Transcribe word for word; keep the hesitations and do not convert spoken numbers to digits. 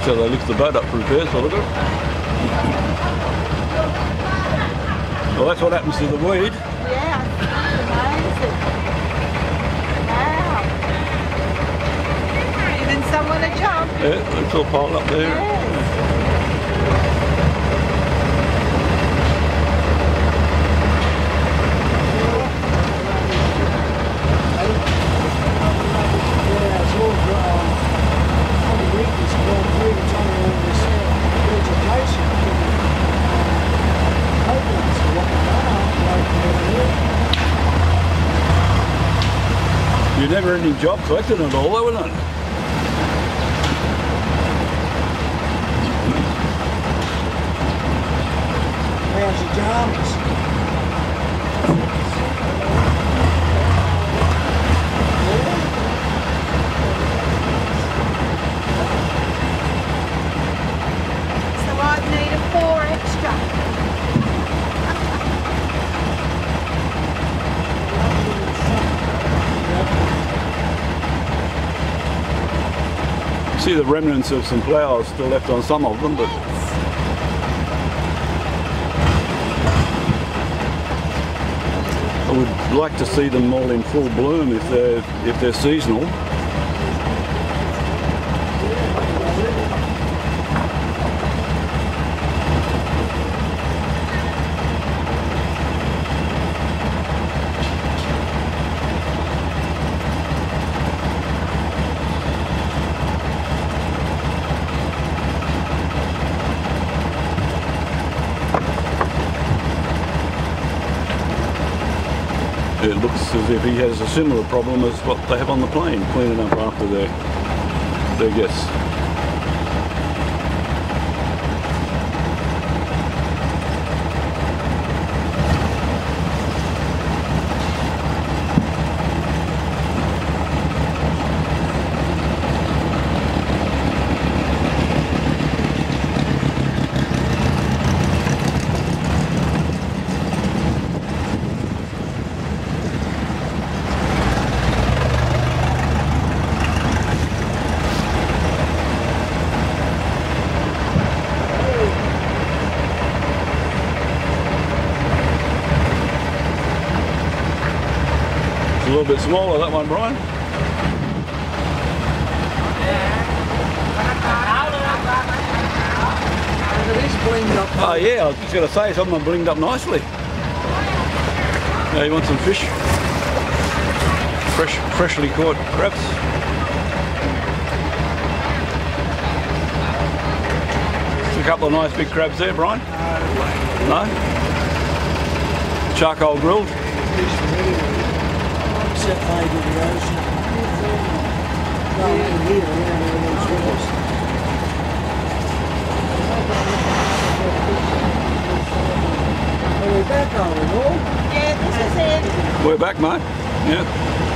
That's how they lift the boat up from there, so look at it. Well, that's what happens to the weed. Yeah, amazing. Wow. Even someone to jump. Yeah, it's all piled up there. Yes. You never ending job collecting it all though, isn't it? How's your jams? So I'd need a four extra. See the remnants of some flowers still left on some of them, but I would like to see them all in full bloom if they're if they're seasonal. It looks as if he has a similar problem as what they have on the plane, cleaning up after their, their guests. A little bit smaller, that one, Brian. Oh yeah, I was just going to say, some of them blinged up nicely. Now you want some fish? Fresh, freshly caught crabs. Just a couple of nice big crabs there, Brian. No? Charcoal grilled. Set fade with the ocean. No, in here, around all these rivers. Are we back, are we all? Yeah, this is it. We're back, mate. Yeah.